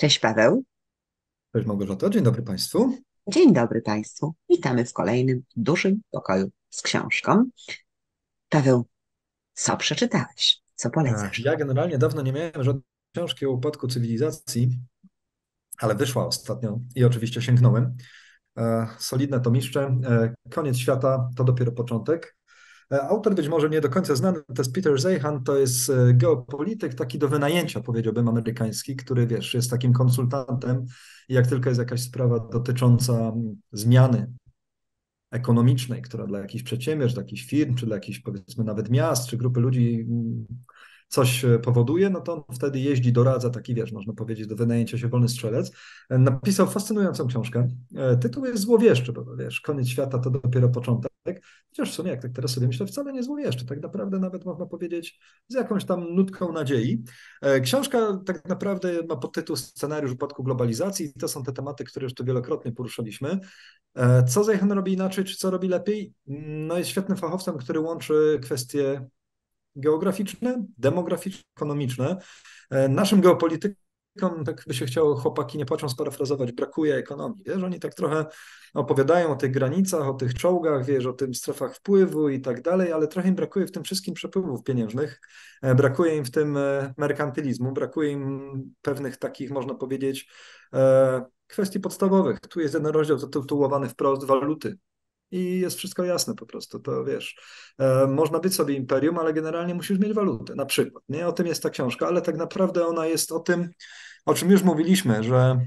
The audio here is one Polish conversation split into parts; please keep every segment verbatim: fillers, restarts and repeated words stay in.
Cześć Paweł. Cześć Małgorzata, dzień dobry Państwu. Dzień dobry Państwu. Witamy w kolejnym dużym pokoju z książką. Paweł, co przeczytałeś? Co E, polecasz? Ja generalnie dawno nie miałem żadnej książki o upadku cywilizacji, ale wyszła ostatnio i oczywiście sięgnąłem. E, Solidne tomiszcze. E, Koniec świata to dopiero początek. E, Autor być może nie do końca znany, to jest Peter Zeihan, to jest e, geopolityk taki do wynajęcia, powiedziałbym, amerykański, który wiesz, jest takim konsultantem i jak tylko jest jakaś sprawa dotycząca mm, zmiany ekonomicznej, która dla jakichś przedsiębiorstw, dla jakichś firm, czy dla jakichś powiedzmy nawet miast, czy grupy ludzi mm, coś e, powoduje, no to on wtedy jeździ, doradza, taki wiesz, można powiedzieć, do wynajęcia się wolny strzelec. E, Napisał fascynującą książkę. E, Tytuł jest złowieszczy, bo wiesz, koniec świata to dopiero początek. Chociaż w sumie, jak tak teraz sobie myślę, wcale nie złowieszczy. Tak naprawdę nawet można powiedzieć z jakąś tam nutką nadziei. E, Książka tak naprawdę ma podtytuł Scenariusz upadku globalizacji i to są te tematy, które już tu wielokrotnie poruszaliśmy. E, Co Zeichen robi inaczej, czy co robi lepiej? No jest świetnym fachowcem, który łączy kwestie geograficzne, demograficzne, ekonomiczne. E, Naszym geopolitykom, tak by się chciało, chłopaki nie płaczą, sparafrazować, brakuje ekonomii. Wiesz, oni tak trochę opowiadają o tych granicach, o tych czołgach, wiesz, o tym strefach wpływu i tak dalej, ale trochę im brakuje w tym wszystkim przepływów pieniężnych. E, Brakuje im w tym e, merkantylizmu, brakuje im pewnych takich, można powiedzieć, e, kwestii podstawowych. Tu jest jeden rozdział zatytułowany wprost waluty. I jest wszystko jasne po prostu, to wiesz, e, można być sobie imperium, ale generalnie musisz mieć walutę, na przykład, nie? O tym jest ta książka, ale tak naprawdę ona jest o tym, o czym już mówiliśmy, że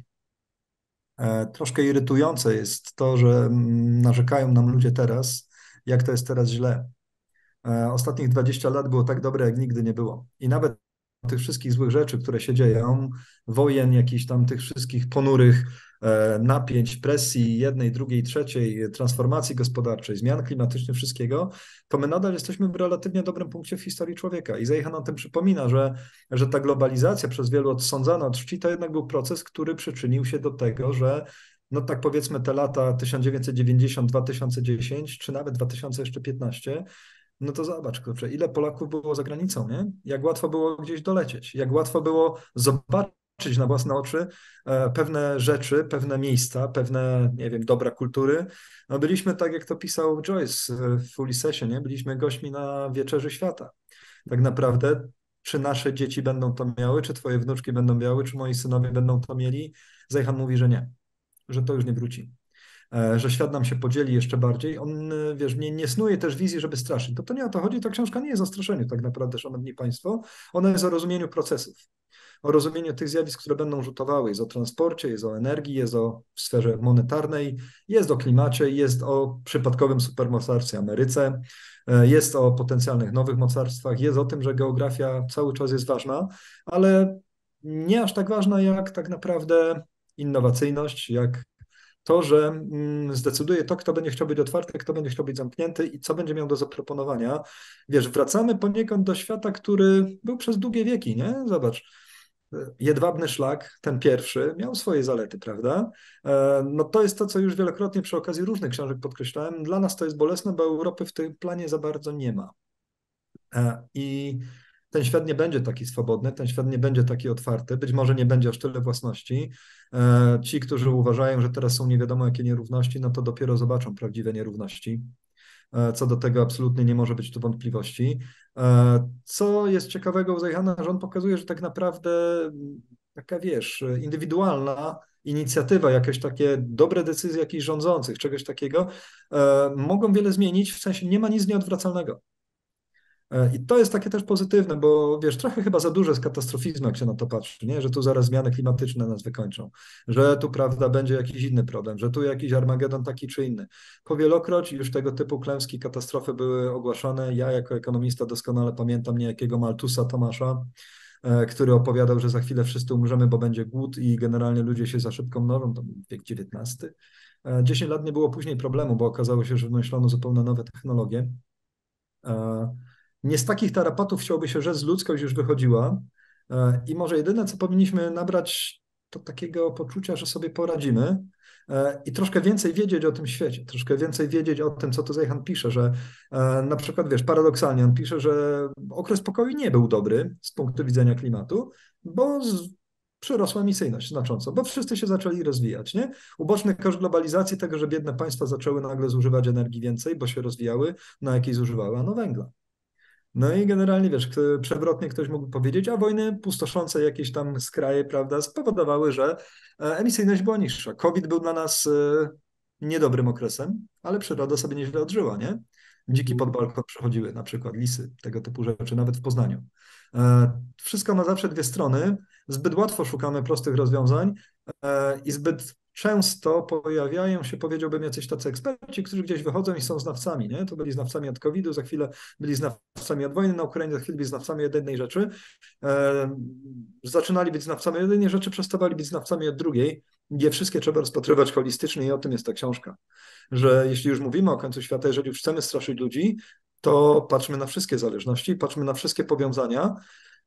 e, troszkę irytujące jest to, że mm, narzekają nam ludzie teraz, jak to jest teraz źle. E, Ostatnich dwadzieścia lat było tak dobre, jak nigdy nie było. I nawet tych wszystkich złych rzeczy, które się dzieją, wojen, jakichś tam tych wszystkich ponurych e, napięć, presji jednej, drugiej, trzeciej, transformacji gospodarczej, zmian klimatycznych, wszystkiego, to my nadal jesteśmy w relatywnie dobrym punkcie w historii człowieka. I Zeihan o tym przypomina, że, że ta globalizacja przez wielu odsądzana od czci to jednak był proces, który przyczynił się do tego, że no tak powiedzmy te lata tysiąc dziewięćset dziewięćdziesiąt dwa tysiące dziesięć, czy nawet dwa tysiące piętnaście, no to zobacz, kurczę, ile Polaków było za granicą, nie? Jak łatwo było gdzieś dolecieć, jak łatwo było zobaczyć na własne oczy e, pewne rzeczy, pewne miejsca, pewne, nie wiem, dobra kultury. No byliśmy, tak jak to pisał Joyce e, w Ulysesie, nie? Byliśmy gośćmi na Wieczerzy Świata. Tak naprawdę, czy nasze dzieci będą to miały, czy twoje wnuczki będą miały, czy moi synowie będą to mieli? Zajhan mówi, że nie, że to już nie wróci, e, że świat nam się podzieli jeszcze bardziej. On, e, wiesz, nie, nie snuje też wizji, żeby straszyć. To, to nie o to chodzi, ta książka nie jest o straszeniu tak naprawdę, szanowni państwo. Ona jest o rozumieniu procesów, o rozumieniu tych zjawisk, które będą rzutowały. Jest o transporcie, jest o energii, jest o sferze monetarnej, jest o klimacie, jest o przypadkowym supermocarstwie Ameryce, e, jest o potencjalnych nowych mocarstwach, jest o tym, że geografia cały czas jest ważna, ale nie aż tak ważna jak tak naprawdę innowacyjność, jak to, że mm, zdecyduje to, kto będzie chciał być otwarty, kto będzie chciał być zamknięty i co będzie miał do zaproponowania. Wiesz, wracamy poniekąd do świata, który był przez długie wieki, nie? Zobacz, jedwabny szlak, ten pierwszy, miał swoje zalety, prawda? E, No to jest to, co już wielokrotnie przy okazji różnych książek podkreślałem. Dla nas to jest bolesne, bo Europy w tym planie za bardzo nie ma. E, I ten świat nie będzie taki swobodny, ten świat nie będzie taki otwarty, być może nie będzie aż tyle własności. E, Ci, którzy uważają, że teraz są nie wiadomo jakie nierówności, no to dopiero zobaczą prawdziwe nierówności. E, Co do tego absolutnie nie może być tu wątpliwości. E, Co jest ciekawego u Zajhana, że on pokazuje, że tak naprawdę mm, taka, wiesz, indywidualna inicjatywa, jakieś takie dobre decyzje jakichś rządzących, czegoś takiego, e, mogą wiele zmienić, w sensie nie ma nic nieodwracalnego. E, I to jest takie też pozytywne, bo wiesz, trochę chyba za duże jest katastrofizmu, jak się na to patrzy, nie? Że tu zaraz zmiany klimatyczne nas wykończą, że tu, prawda, będzie jakiś inny problem, że tu jakiś Armagedon taki czy inny. Powielokroć już tego typu klęski, katastrofy były ogłaszane. Ja jako ekonomista doskonale pamiętam niejakiego Maltusa Tomasza, e, który opowiadał, że za chwilę wszyscy umrzemy, bo będzie głód i generalnie ludzie się za szybko mnożą, to był wiek dziewiętnasty. E, dziesięć lat nie było później problemu, bo okazało się, że wymyślono zupełnie nowe technologie. E, Nie z takich tarapatów chciałoby się rzec, ludzkość już wychodziła e, i może jedyne, co powinniśmy nabrać, to takiego poczucia, że sobie poradzimy e, i troszkę więcej wiedzieć o tym świecie, troszkę więcej wiedzieć o tym, co tu Zejhan pisze, że e, na przykład, wiesz, paradoksalnie on pisze, że okres pokoju nie był dobry z punktu widzenia klimatu, bo z Przyrosła emisyjność znacząco, bo wszyscy się zaczęli rozwijać, nie? Uboczny koszt globalizacji tego, że biedne państwa zaczęły nagle zużywać energii więcej, bo się rozwijały, na jakiej zużywały, ano węgla. No i generalnie, wiesz, przewrotnie ktoś mógł powiedzieć, a wojny pustoszące jakieś tam skraje, prawda, spowodowały, że emisyjność była niższa. COVID był dla nas niedobrym okresem, ale przyroda sobie nieźle odżyła, nie? Dziki pod balkon przychodziły, na przykład lisy, tego typu rzeczy, nawet w Poznaniu. Wszystko ma zawsze dwie strony. Zbyt łatwo szukamy prostych rozwiązań i zbyt często pojawiają się, powiedziałbym, jacyś tacy eksperci, którzy gdzieś wychodzą i są znawcami, nie? To byli znawcami od kowida, za chwilę byli znawcami od wojny na Ukrainie, za chwilę byli znawcami od jednej rzeczy. Zaczynali być znawcami od jednej rzeczy, przestawali być znawcami od drugiej. Je wszystkie trzeba rozpatrywać holistycznie i o tym jest ta książka. Że jeśli już mówimy o końcu świata, jeżeli już chcemy straszyć ludzi, to patrzmy na wszystkie zależności, patrzmy na wszystkie powiązania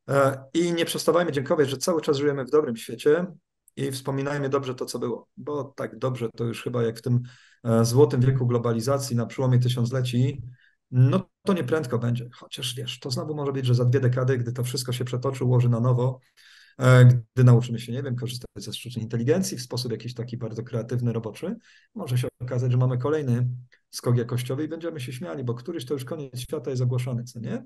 i nie przestawajmy dziękować, że cały czas żyjemy w dobrym świecie i wspominajmy dobrze to, co było, bo tak dobrze to już chyba jak w tym złotym wieku globalizacji na przełomie tysiącleci, no to nieprędko będzie, chociaż wiesz, to znowu może być, że za dwie dekady, gdy to wszystko się przetoczy, ułoży na nowo, gdy nauczymy się, nie wiem, korzystać ze sztucznej inteligencji w sposób jakiś taki bardzo kreatywny, roboczy, może się okazać, że mamy kolejny skok jakościowy i będziemy się śmiali, bo któryś to już koniec świata jest ogłoszony, co nie?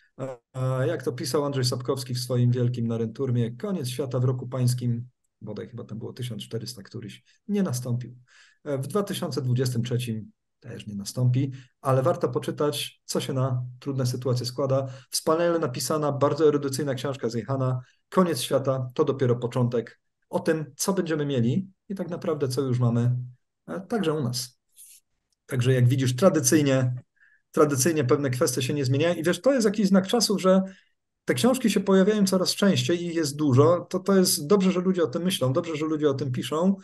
A jak to pisał Andrzej Sapkowski w swoim wielkim Narenturmie, koniec świata w roku pańskim, bodaj chyba tam było tysiąc czterysta któryś, nie nastąpił. W dwa tysiące dwudziestym trzecim też nie nastąpi, ale warto poczytać, co się na trudne sytuacje składa. Wspaniale napisana, bardzo erudycyjna książka Zejhana, Koniec świata to dopiero początek, o tym, co będziemy mieli i tak naprawdę, co już mamy, także u nas. Także jak widzisz, tradycyjnie, tradycyjnie pewne kwestie się nie zmieniają i wiesz, to jest jakiś znak czasów, że te książki się pojawiają coraz częściej i ich jest dużo, to, to jest dobrze, że ludzie o tym myślą, dobrze, że ludzie o tym piszą,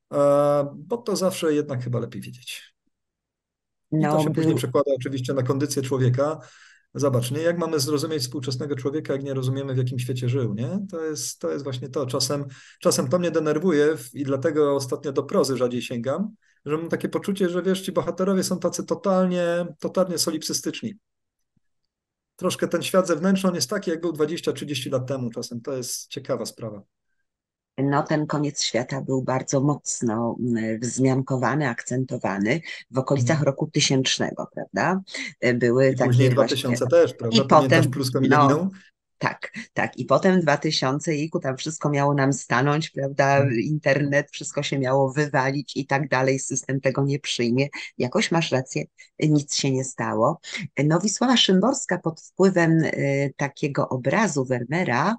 bo to zawsze jednak chyba lepiej wiedzieć. I to No, się później był, przekłada oczywiście na kondycję człowieka. Zobacz, nie? Jak mamy zrozumieć współczesnego człowieka, jak nie rozumiemy, w jakim świecie żył, nie? To jest, to jest właśnie to. Czasem, czasem to mnie denerwuje i dlatego ostatnio do prozy rzadziej sięgam, że mam takie poczucie, że wiesz, ci bohaterowie są tacy totalnie, totalnie solipsystyczni. Troszkę ten świat zewnętrzny on jest taki, jak był dwadzieścia trzydzieści lat temu czasem. To jest ciekawa sprawa. no, ten koniec świata był bardzo mocno mm, wzmiankowany, akcentowany w okolicach Mhm. roku tysięcznego, prawda? Były I później takie właśnie. dwa tysiące też, I prawda? Pamiętasz potem, pluską no, mileniną? tak, tak. I potem dwa tysiące, jejku, tam wszystko miało nam stanąć, prawda? Mhm. Internet, wszystko się miało wywalić i tak dalej. System tego nie przyjmie. Jakoś masz rację, nic się nie stało. No, Wisława Szymborska pod wpływem y, takiego obrazu Wernera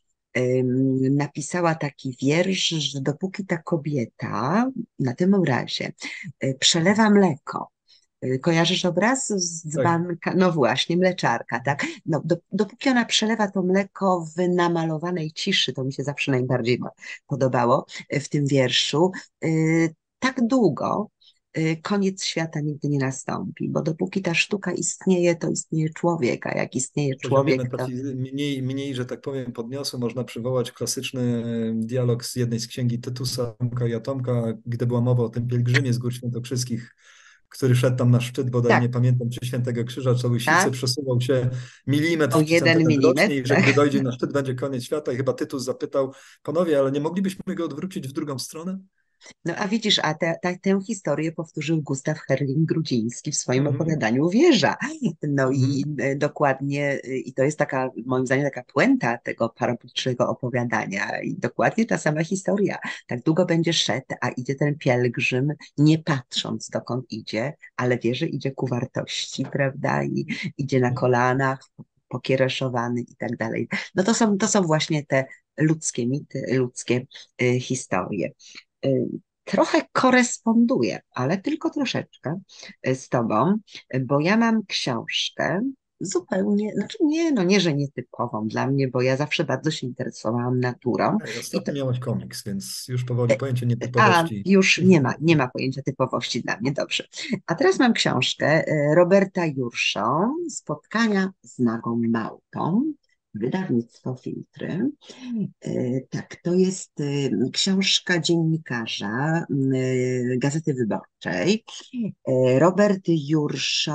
ym, napisała taki wiersz, że dopóki ta kobieta na tym obrazie y, przelewa mleko. Y, Kojarzysz obraz z Tak. dzbanka? No właśnie, mleczarka, tak? No, do, dopóki ona przelewa to mleko w namalowanej ciszy, to mi się zawsze najbardziej ma- podobało y, w tym wierszu, y, tak długo y, koniec świata nigdy nie nastąpi, bo dopóki ta sztuka istnieje, to istnieje człowiek, a jak istnieje Na poziomie człowiek, to metafizy- mniej, mniej, że tak powiem, podniosły można przywołać klasyczny dialog z jednej z księgi Tytusa Tomka i Atomka, gdy była mowa o tym pielgrzymie z Gór Świętokrzyskich, który szedł tam na szczyt, bodaj tak, nie pamiętam, czy Świętego Krzyża, czy Łysicy, tak, przesuwał się o milimetr czy jeden centymetr rocznie milimetr, i że tak. gdy dojdzie na szczyt, będzie koniec świata. I chyba Tytus zapytał, panowie, ale nie moglibyśmy go odwrócić w drugą stronę? No a widzisz, a te, te, tę historię powtórzył Gustaw Herling-Grudziński w swoim Mhm. opowiadaniu Wieża. No i Mhm. e, dokładnie, e, i to jest taka, moim zdaniem, taka puenta tego parapolicznego opowiadania. I dokładnie ta sama historia. Tak długo będzie szedł, a idzie ten pielgrzym, nie patrząc dokąd idzie, ale wie, że idzie ku wartości, prawda? I idzie na kolanach, pokiereszowany i tak dalej. No to są, to są właśnie te ludzkie mity, ludzkie e, historie. Y, Trochę koresponduję, ale tylko troszeczkę y, z tobą, y, bo ja mam książkę zupełnie, znaczy nie, no nie, że nietypową dla mnie, bo ja zawsze bardzo się interesowałam naturą Ej, i to, ostatnio miałeś komiks, więc już powoli pojęcie a nietypowości. już nie ma, nie ma pojęcia typowości dla mnie, dobrze. A teraz mam książkę y, Roberta Jurszo, Spotkania z nagą małpą, wydawnictwo Filtry. E, Tak, to jest e, książka dziennikarza e, Gazety Wyborczej. E, Robert Jurszo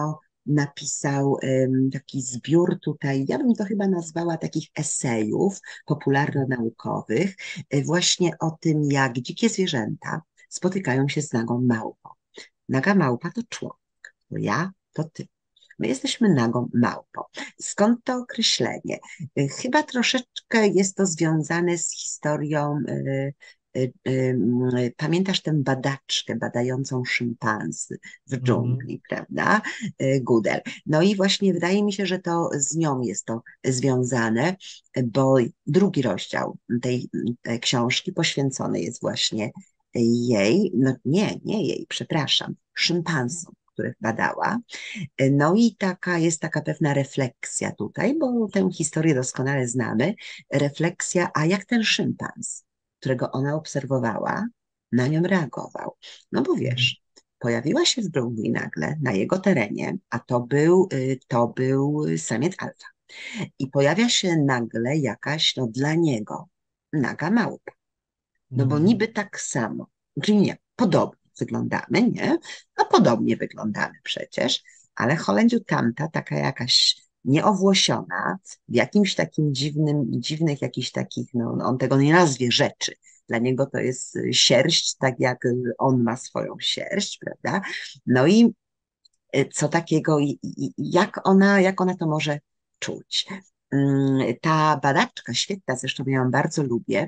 napisał em, taki zbiór tutaj, ja bym to chyba nazwała takich esejów popularno-naukowych, e, właśnie o tym, jak dzikie zwierzęta spotykają się z nagą małpą. Naga małpa to człowiek, to ja, to ty. My jesteśmy nagą małpą. Skąd to określenie? Y, Chyba troszeczkę jest to związane z historią. y, y, y, y, Pamiętasz tę badaczkę badającą szympansy w Mhm. dżungli, prawda? Y, Goodell. No i właśnie wydaje mi się, że to z nią jest to związane, bo drugi rozdział tej, tej książki poświęcony jest właśnie jej, no nie, nie jej, przepraszam, szympansom, których badała. No i taka jest taka pewna refleksja tutaj, bo tę historię doskonale znamy. Refleksja, a jak ten szympans, którego ona obserwowała, na nią reagował. No bo Mhm. wiesz, pojawiła się w dżungli nagle na jego terenie, a to był, y, to był samiec alfa. I pojawia się nagle jakaś, no dla niego, naga małpa. No bo Mhm. niby tak samo, czyli nie, podobnie wyglądamy, nie? A podobnie wyglądamy przecież, ale Holędziu tamta, taka jakaś nieowłosiona, w jakimś takim dziwnym, dziwnych jakichś takich, no on tego nie nazwie rzeczy. Dla niego to jest y, sierść, tak jak y, on ma swoją sierść, prawda? No i y, co takiego, i- i- jak ona, jak ona to może czuć? Mm, Ta badaczka, świetna, zresztą ja ją bardzo lubię,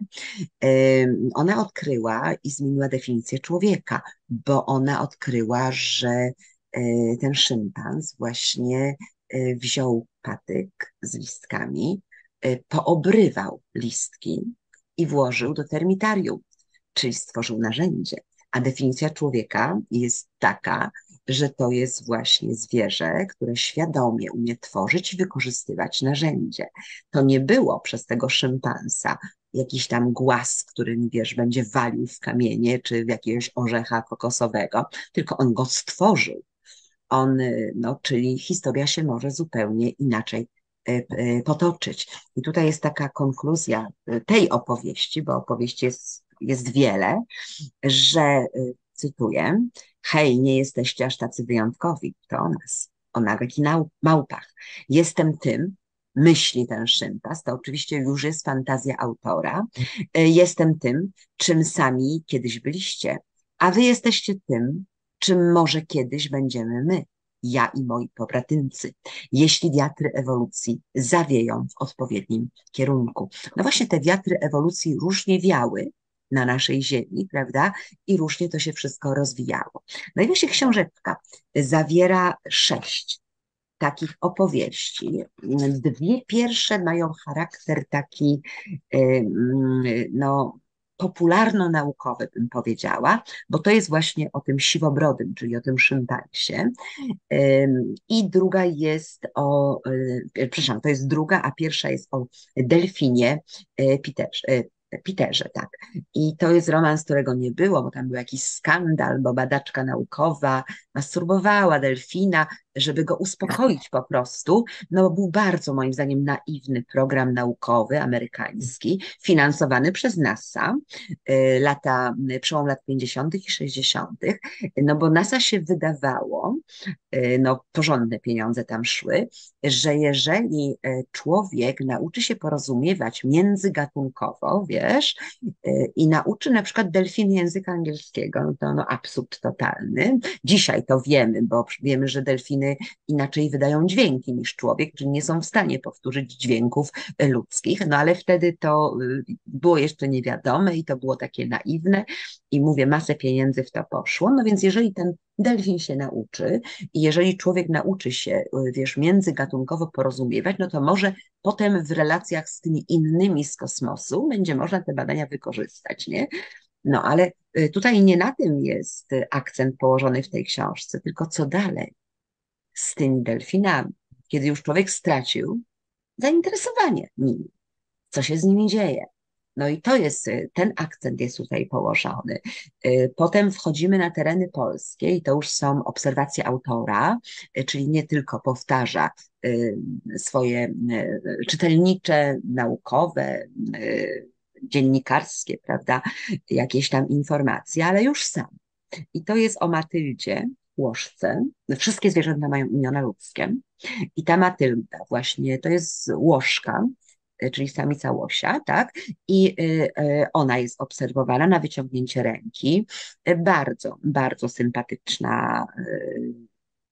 em, ona odkryła i zmieniła definicję człowieka, bo ona odkryła, że e, ten szympans właśnie e, wziął patyk z listkami, e, poobrywał listki i włożył do termitarium, czyli stworzył narzędzie. A definicja człowieka jest taka, że to jest właśnie zwierzę, które świadomie umie tworzyć i wykorzystywać narzędzie. To nie było przez tego szympansa jakiś tam głaz, który, wiesz, będzie walił w kamienie czy w jakiegoś orzecha kokosowego, tylko on go stworzył. On, y, no, czyli historia się może zupełnie inaczej y, y, potoczyć. I tutaj jest taka konkluzja y, tej opowieści, bo opowieści jest, jest wiele, że, y, cytuję, hej, nie jesteście aż tacy wyjątkowi, to o nas, o nagich nau- małpach. Jestem tym, myśli ten szympas, to oczywiście już jest fantazja autora, y, jestem tym, czym sami kiedyś byliście, a wy jesteście tym, czym może kiedyś będziemy my, ja i moi pobratymcy, jeśli wiatry ewolucji zawieją w odpowiednim kierunku. No właśnie te wiatry ewolucji różnie wiały na naszej ziemi, prawda? I różnie to się wszystko rozwijało. No i właśnie książeczka zawiera sześć takich opowieści. Dwie pierwsze mają charakter taki, no, popularno-naukowy, bym powiedziała, bo to jest właśnie o tym siwobrodym, czyli o tym szympansie. I druga jest o, e, przepraszam, to jest druga, a pierwsza jest o delfinie e, Peterze, e, Peterze, tak. I to jest romans, którego nie było, bo tam był jakiś skandal, bo badaczka naukowa masturbowała delfina, żeby go uspokoić po prostu, no bo był bardzo moim zdaniem naiwny program naukowy amerykański, finansowany przez NASA, e, lata, przełom lat pięćdziesiątych i sześćdziesiątych, no bo NASA się wydawało, e, no porządne pieniądze tam szły, że jeżeli e, człowiek nauczy się porozumiewać międzygatunkowo, wiesz, e, i nauczy na przykład delfin języka angielskiego, no to no absurd totalny. Dzisiaj to wiemy, bo wiemy, że delfiny inaczej wydają dźwięki niż człowiek, czyli nie są w stanie powtórzyć dźwięków e, ludzkich, no ale wtedy to y, było jeszcze niewiadome i to było takie naiwne i mówię, masę pieniędzy w to poszło, no więc jeżeli ten delfin się nauczy, i jeżeli człowiek nauczy się, y, wiesz, międzygatunkowo porozumiewać, no to może potem w relacjach z tymi innymi z kosmosu będzie można te badania wykorzystać, nie? No ale y, tutaj nie na tym jest y, akcent położony w tej książce, tylko co dalej z tymi delfinami, kiedy już człowiek stracił zainteresowanie nimi, co się z nimi dzieje. No i to jest, y, ten akcent jest tutaj położony. Y, Potem wchodzimy na tereny polskie i to już są obserwacje autora, y, czyli nie tylko powtarza y, swoje y, czytelnicze, naukowe, y, dziennikarskie, prawda, jakieś tam informacje, ale już sam. I to jest o Matyldzie, łożce. Wszystkie zwierzęta mają imiona ludzkie. I ta Matylda właśnie to jest łożka, y, czyli samica łosia, tak? I y, y, ona jest obserwowana na wyciągnięcie ręki. Y, Bardzo, bardzo sympatyczna y,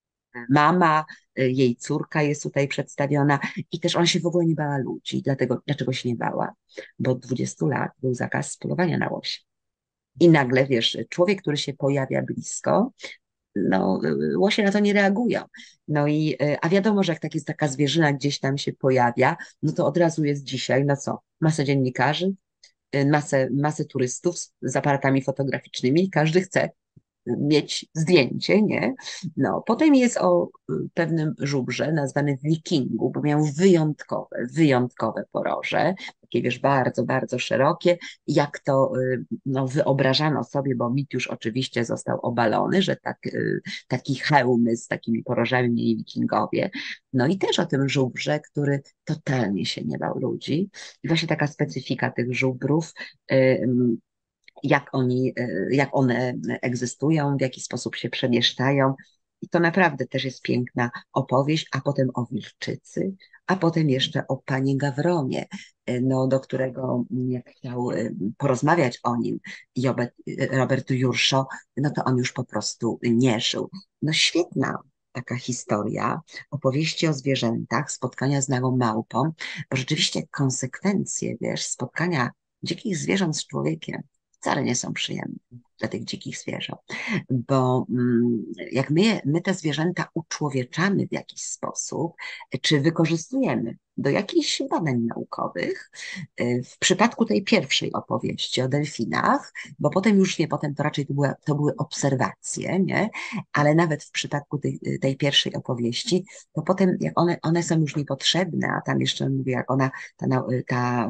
mama, y, jej córka jest tutaj przedstawiona i też ona się w ogóle nie bała ludzi. Dlatego, dlaczego się nie bała? Bo od dwudziestu lat był zakaz polowania na łosie. I nagle, wiesz, człowiek, który się pojawia blisko, no, y, łosie na to nie reagują. No i, y, a wiadomo, że jak tak jest taka zwierzyna gdzieś tam się pojawia, no to od razu jest dzisiaj, no co, masę dziennikarzy, y, masę, masę turystów z, z aparatami fotograficznymi, każdy chce mieć zdjęcie, nie? No, potem jest o y, pewnym żubrze nazwany Wikingu, bo miał wyjątkowe, wyjątkowe poroże, takie wiesz, bardzo, bardzo szerokie, jak to y, no, wyobrażano sobie, bo mit już oczywiście został obalony, że tak, y, taki hełmy z takimi porożami mieli Wikingowie. No i też o tym żubrze, który totalnie się nie bał ludzi. I właśnie taka specyfika tych żubrów, y, jak oni, e, jak one egzystują, w jaki sposób się przemieszczają. I to naprawdę też jest piękna opowieść, a potem o wilczycy, a potem jeszcze o panie Gawronie, e, no, do którego jak chciał e, porozmawiać o nim Jobet, Robert Jurszo, no to on już po prostu nie żył. No świetna taka historia, opowieści o zwierzętach, spotkania z nagą małpą, bo rzeczywiście konsekwencje, wiesz, spotkania dzikich zwierząt z człowiekiem wcale nie są przyjemne dla tych dzikich zwierząt, bo mm, jak my, my te zwierzęta uczłowieczamy w jakiś sposób, czy wykorzystujemy do jakichś badań naukowych, y, w przypadku tej pierwszej opowieści o delfinach, bo potem już nie, potem to raczej to były, to były obserwacje, nie? Ale nawet w przypadku tej, tej pierwszej opowieści, to potem jak one, one są już niepotrzebne, a tam jeszcze mówię, jak ona, ta, nau- ta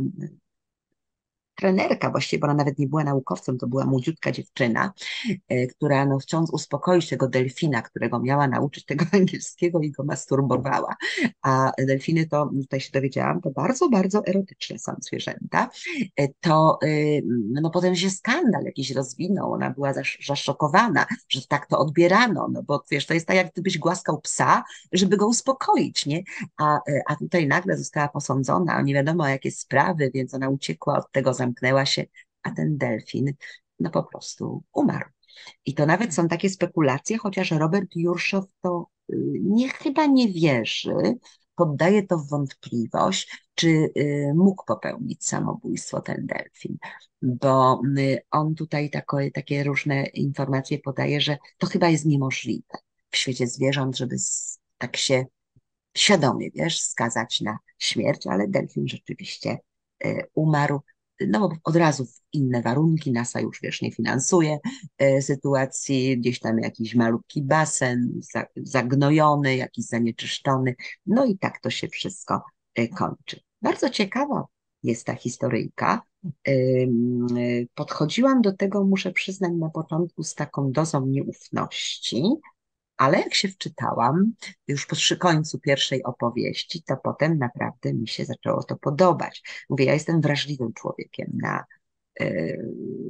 trenerka właściwie, bo ona nawet nie była naukowcem, to była młodziutka dziewczyna, e, która no, chcąc uspokoić tego delfina, którego miała nauczyć tego angielskiego i go masturbowała. A delfiny to, tutaj się dowiedziałam, to bardzo, bardzo erotyczne są zwierzęta. E, To e, no potem się skandal jakiś rozwinął, ona była zasz, zaszokowana, że tak to odbierano, no bo wiesz, to jest tak jak gdybyś głaskał psa, żeby go uspokoić, nie? A, e, a tutaj nagle została posądzona o nie wiadomo jakie sprawy, więc ona uciekła od tego, zamknęła się, a ten delfin no po prostu umarł. I to nawet są takie spekulacje, chociaż Robert Jurszow to y, nie, chyba nie wierzy, poddaje to w wątpliwość, czy y, mógł popełnić samobójstwo ten delfin, bo y, on tutaj tako, takie różne informacje podaje, że to chyba jest niemożliwe w świecie zwierząt, żeby s- tak się świadomie, wiesz, skazać na śmierć, ale delfin rzeczywiście e, umarł. No bo od razu w inne warunki, NASA już wiesz, nie finansuje e, sytuacji, gdzieś tam jakiś malutki basen za, zagnojony, jakiś zanieczyszczony, no i tak to się wszystko e, kończy. Bardzo ciekawa jest ta historyjka. Ym, e, Podchodziłam do tego, muszę przyznać, na początku z taką dozą nieufności, ale jak się wczytałam już po przy końcu pierwszej opowieści, to potem naprawdę mi się zaczęło to podobać. Mówię, ja jestem wrażliwym człowiekiem na, yy,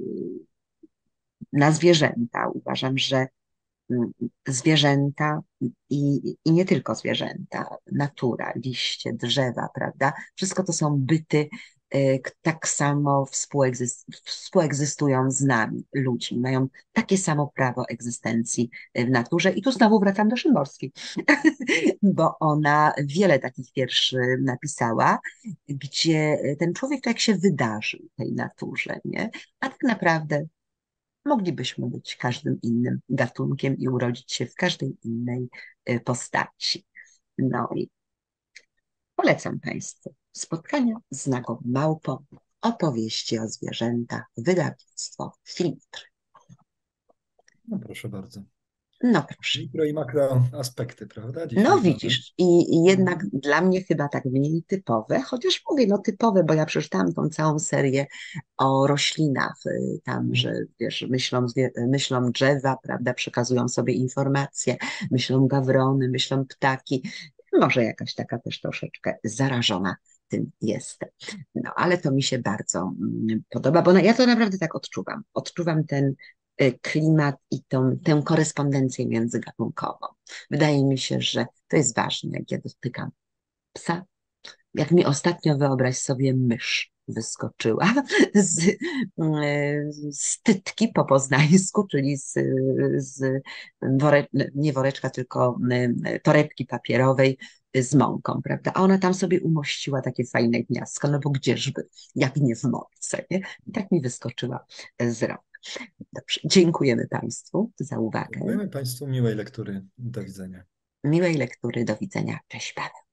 na zwierzęta. Uważam, że mm, zwierzęta i, i nie tylko zwierzęta, natura, liście, drzewa, prawda? Wszystko to są byty, y, k- tak samo współegzys współegzystują z nami, ludźmi. Mają takie samo prawo egzystencji y, w naturze. I tu znowu wracam do Szymborskiej, bo ona wiele takich wierszy napisała, gdzie ten człowiek to jak się wydarzył tej naturze, nie? A tak naprawdę moglibyśmy być każdym innym gatunkiem i urodzić się w każdej innej y, postaci. No i polecam Państwu spotkania z nagą małpą, opowieści o zwierzętach, wydawnictwo Filtr. No proszę bardzo. No proszę. Mikro i makro aspekty, prawda? No Dzisiaj mamy. widzisz, i, i jednak Mhm. dla mnie chyba tak mniej typowe, chociaż mówię, no typowe, bo ja przeczytałam tą całą serię o roślinach, y, tam, że Mhm. wiesz, myślą, zwie- myślą drzewa, prawda, przekazują sobie informacje, myślą gawrony, myślą ptaki, może jakaś taka też troszeczkę zarażona tym jestem. No, ale to mi się bardzo mm, podoba, bo na, ja to naprawdę tak odczuwam. Odczuwam ten y, klimat i tą, tę korespondencję międzygatunkową. Wydaje mi się, że to jest ważne, jak ja dotykam psa. Jak mi ostatnio, wyobraź sobie, mysz wyskoczyła z, y, z tytki po poznańsku, czyli z, z wore, nie woreczka, tylko y, torebki papierowej z mąką, prawda? A ona tam sobie umościła takie fajne gniazdko, no bo gdzieżby, jak nie w mące, nie? I tak mi wyskoczyła z rąk. Dobrze, dziękujemy Państwu za uwagę. Dziękujemy Państwu, miłej lektury. Do widzenia. Miłej lektury, do widzenia. Cześć, Paweł.